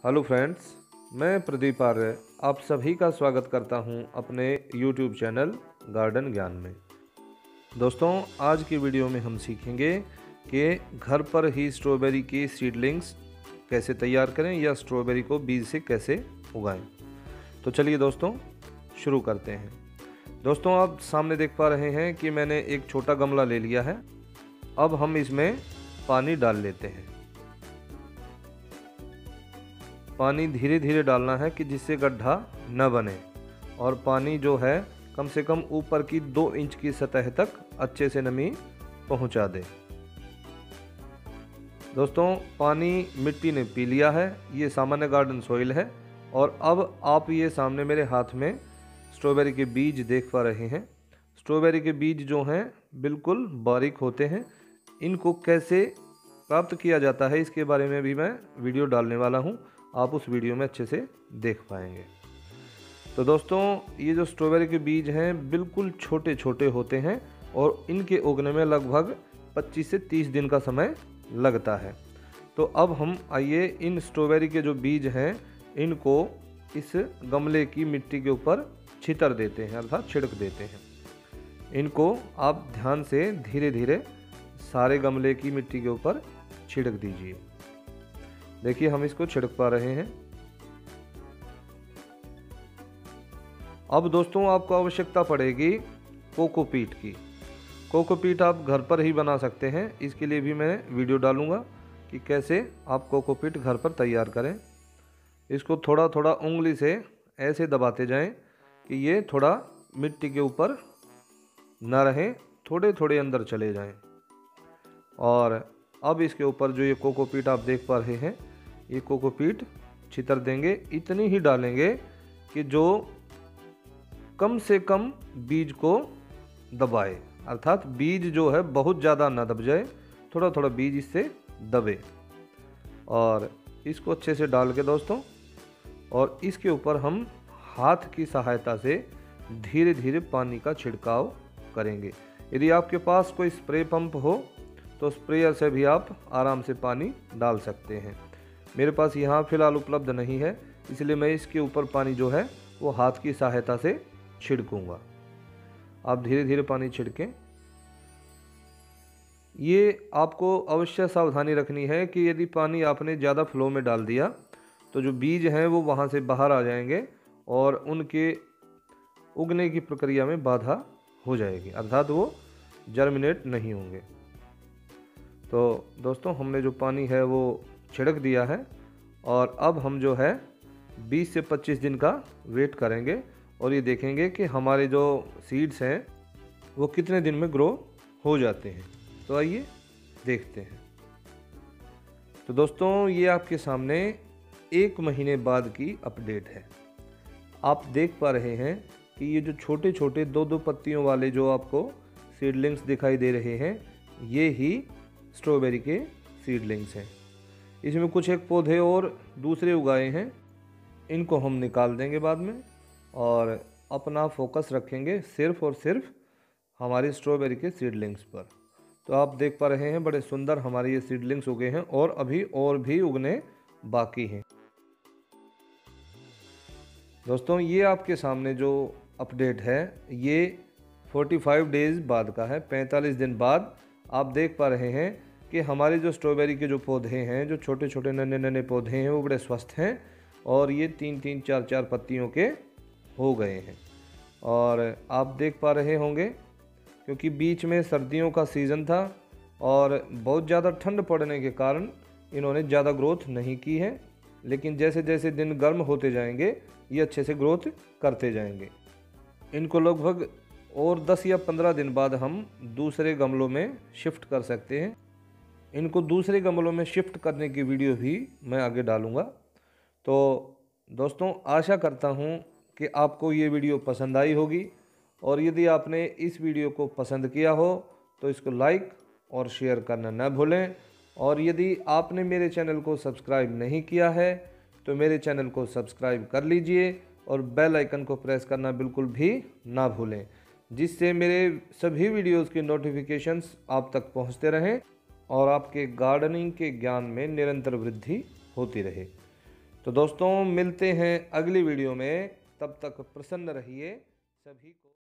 Hello friends, मैं प्रदीप आर्य आप सभी का स्वागत करता हूं अपने यूट्यूब चैनल गार्डन ज्ञान में। दोस्तों, आज की वीडियो में हम सीखेंगे कि घर पर ही स्ट्रॉबेरी की सीडलिंग्स कैसे तैयार करें या स्ट्रॉबेरी को बीज से कैसे उगाएं। तो चलिए दोस्तों शुरू करते हैं। दोस्तों, आप सामने देख पा रहे हैं कि मैंने एक छोटा गमला ले लिया है। अब हम इसमें पानी डाल लेते हैं। पानी धीरे धीरे डालना है कि जिससे गड्ढा न बने और पानी जो है कम से कम ऊपर की 2 इंच की सतह तक अच्छे से नमी पहुंचा दे। दोस्तों, पानी मिट्टी ने पी लिया है, ये सामान्य गार्डन सॉइल है। और अब आप ये सामने मेरे हाथ में स्ट्रॉबेरी के बीज देख पा रहे हैं। स्ट्रॉबेरी के बीज जो हैं बिल्कुल बारीक होते हैं। इनको कैसे प्राप्त किया जाता है इसके बारे में भी मैं वीडियो डालने वाला हूँ, आप उस वीडियो में अच्छे से देख पाएंगे। तो दोस्तों, ये जो स्ट्रॉबेरी के बीज हैं बिल्कुल छोटे छोटे होते हैं और इनके उगने में लगभग 25 से 30 दिन का समय लगता है। तो अब हम आइए इन स्ट्रॉबेरी के जो बीज हैं इनको इस गमले की मिट्टी के ऊपर छितर देते हैं, अर्थात छिड़क देते हैं। इनको आप ध्यान से धीरे धीरे सारे गमले की मिट्टी के ऊपर छिड़क दीजिए। देखिए, हम इसको छिड़क पा रहे हैं। अब दोस्तों, आपको आवश्यकता पड़ेगी कोकोपीट की। कोकोपीट आप घर पर ही बना सकते हैं। इसके लिए भी मैं वीडियो डालूंगा कि कैसे आप कोकोपीट घर पर तैयार करें। इसको थोड़ा थोड़ा उंगली से ऐसे दबाते जाएं कि ये थोड़ा मिट्टी के ऊपर ना रहें, थोड़े थोड़े अंदर चले जाएं। और अब इसके ऊपर जो ये कोकोपीट आप देख पा रहे हैं, ये कोकोपीट छितर देंगे। इतनी ही डालेंगे कि जो कम से कम बीज को दबाए, अर्थात बीज जो है बहुत ज़्यादा ना दब जाए, थोड़ा थोड़ा बीज इससे दबे। और इसको अच्छे से डाल के दोस्तों, और इसके ऊपर हम हाथ की सहायता से धीरे धीरे पानी का छिड़काव करेंगे। यदि आपके पास कोई स्प्रे पंप हो तो स्प्रेयर से भी आप आराम से पानी डाल सकते हैं। मेरे पास यहाँ फ़िलहाल उपलब्ध नहीं है, इसलिए मैं इसके ऊपर पानी जो है वो हाथ की सहायता से छिड़कूंगा। आप धीरे धीरे पानी छिड़कें। ये आपको अवश्य सावधानी रखनी है कि यदि पानी आपने ज़्यादा फ्लो में डाल दिया तो जो बीज हैं वो वहाँ से बाहर आ जाएंगे और उनके उगने की प्रक्रिया में बाधा हो जाएगी, अर्थात वो जर्मिनेट नहीं होंगे। तो दोस्तों, हमने जो पानी है वो छिड़क दिया है और अब हम जो है 20 से 25 दिन का वेट करेंगे और ये देखेंगे कि हमारे जो सीड्स हैं वो कितने दिन में ग्रो हो जाते हैं। तो आइए देखते हैं। तो दोस्तों, ये आपके सामने 1 महीने बाद की अपडेट है। आप देख पा रहे हैं कि ये जो छोटे छोटे 2-2 पत्तियों वाले जो आपको सीडलिंग्स दिखाई दे रहे हैं, ये ही स्ट्रॉबेरी के सीडलिंग्स हैं। इसमें कुछ एक पौधे और दूसरे उगाए हैं, इनको हम निकाल देंगे बाद में और अपना फोकस रखेंगे सिर्फ और सिर्फ हमारी स्ट्रॉबेरी के सीडलिंग्स पर। तो आप देख पा रहे हैं बड़े सुंदर हमारे ये सीडलिंग्स उगे हैं और अभी और भी उगने बाकी हैं। दोस्तों, ये आपके सामने जो अपडेट है ये 45 डेज़ बाद का है। 45 दिन बाद आप देख पा रहे हैं कि हमारे जो स्ट्रॉबेरी के जो पौधे हैं, जो छोटे छोटे नन्हे नन्हे पौधे हैं, वो बड़े स्वस्थ हैं और ये 3-3, 4-4 पत्तियों के हो गए हैं। और आप देख पा रहे होंगे क्योंकि बीच में सर्दियों का सीज़न था और बहुत ज़्यादा ठंड पड़ने के कारण इन्होंने ज़्यादा ग्रोथ नहीं की है, लेकिन जैसे जैसे दिन गर्म होते जाएंगे ये अच्छे से ग्रोथ करते जाएंगे। इनको लगभग और 10 या 15 दिन बाद हम दूसरे गमलों में शिफ्ट कर सकते हैं। इनको दूसरे गमलों में शिफ्ट करने की वीडियो भी मैं आगे डालूंगा। तो दोस्तों, आशा करता हूं कि आपको ये वीडियो पसंद आई होगी और यदि आपने इस वीडियो को पसंद किया हो तो इसको लाइक और शेयर करना न भूलें। और यदि आपने मेरे चैनल को सब्सक्राइब नहीं किया है तो मेरे चैनल को सब्सक्राइब कर लीजिए और बेल आइकन को प्रेस करना बिल्कुल भी ना भूलें, जिससे मेरे सभी वीडियोज़ की नोटिफिकेशंस आप तक पहुँचते रहें और आपके गार्डनिंग के ज्ञान में निरंतर वृद्धि होती रहे। तो दोस्तों मिलते हैं अगली वीडियो में, तब तक प्रसन्न रहिए सभी को।